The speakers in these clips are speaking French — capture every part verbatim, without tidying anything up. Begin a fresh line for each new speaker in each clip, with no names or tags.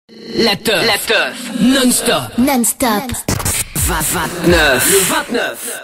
La teuf, la teuf, non-stop,
non-stop,
vingt-neuf, le vingt-neuf.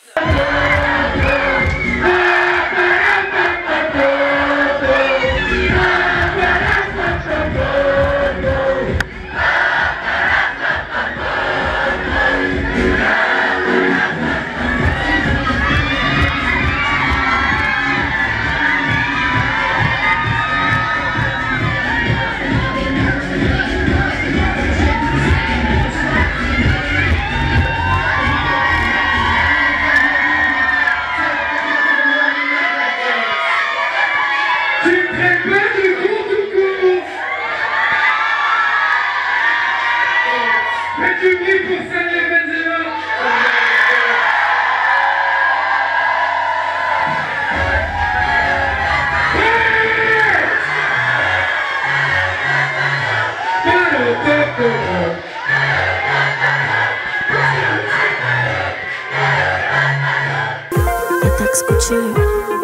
Я так скучаю.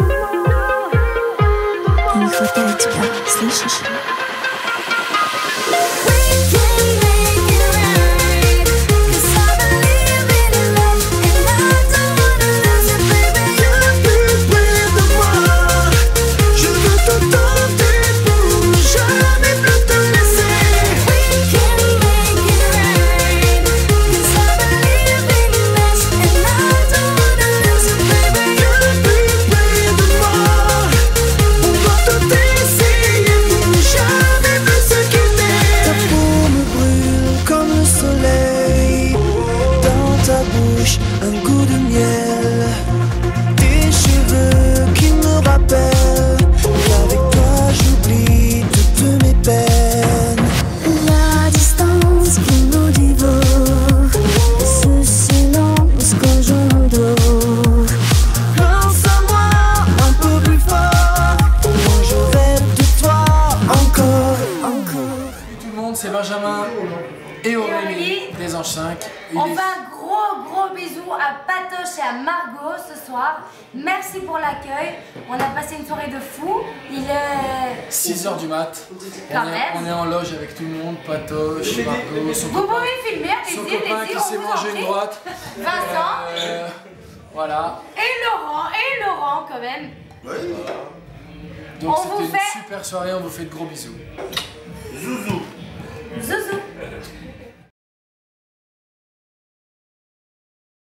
Мне не хватает тебя, слышишь?
Un goût de miel, tes cheveux qui me rappellent qu'avec toi j'oublie toutes mes peines.
La distance qui nous dévore, ce silence que j'endors.
Lance-moi un peu plus fort, moi je rêve de toi encore, encore.
Salut tout le monde, c'est Benjamin et Aurélie des Anges cinq.
On fait un gros gros bisou à Patoche et à Margot ce soir. Merci pour l'accueil. On a passé une soirée de fou. Il est
six heures du mat.
Quand
on, est,
même.
on est en loge avec tout le monde, Patoche, Margot, son
Vous
copain,
pouvez filmer,
son
allez-y,
copain
allez-y,
qui
on
s'est
vous en
mangé
prie.
une droite.
Vincent
Euh, voilà.
et Laurent, et Laurent quand même.
Donc
On vous
c'était
fait-
une super soirée, on vous fait de gros bisous.
Zouzou.